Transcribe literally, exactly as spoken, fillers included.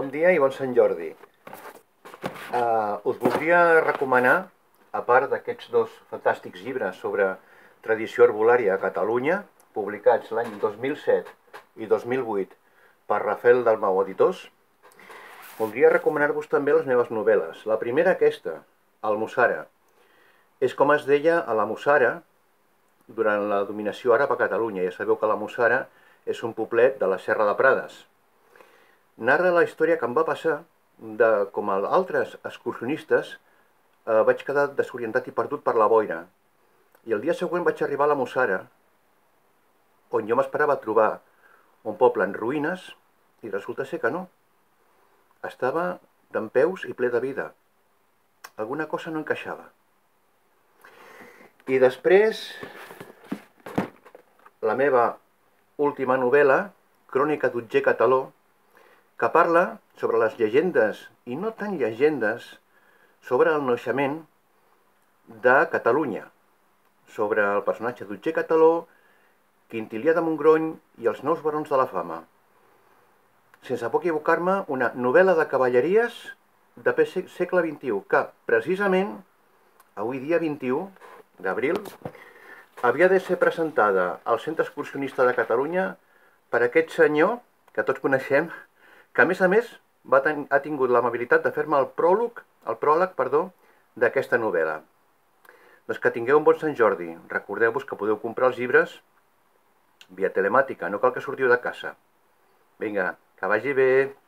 Bon dia i bon Sant Jordi. Uh, us voldria recomanar, a part d'aquests dos fantàstics llibres sobre tradició herbolària a Catalunya, publicats l'any dos mil set i dos mil vuit per Rafael Dalmau Editors, voldria recomanar-vos també les meves novel·les. La primera, aquesta, Almussara. És com es deia a la Mussara durant la dominació àrab a Catalunya. Ja sabeu que la Mussara és un poblet de la Serra de Prades. Narra la història que em va passar de com altres excursionistes eh, vaig quedar desorientat i perdut per la boira. I el dia següent vaig arribar a la Mussara, on jo m'esperava trobar un poble en ruïnes, i resulta ser que no. Estava dempeus i ple de vida. Alguna cosa no encaixava. I després, la meva última novel·la, Crònica d'Otger Cataló, que parla sobre les llegendes, i no tan llegendes, sobre el naixement de Catalunya, sobre el personatge d'Otger Cataló, Quintilià de Montgrony i els nous barons de la fama. Sense por equivocar-me, una novel·la de cavalleries de segle vint-i-u, que precisament, avui dia vint-i-u d'abril, havia de ser presentada al Centre Excursionista de Catalunya per aquest senyor, que tots coneixem, que a més a més va ten ha tingut l'amabilitat de fer-me el pròleg, el pròleg, perdó, d'aquesta novel·la. Doncs que tingueu un bon Sant Jordi. Recordeu-vos que podeu comprar els llibres via telemàtica, no cal que sortiu de casa. Vinga, que vagi bé!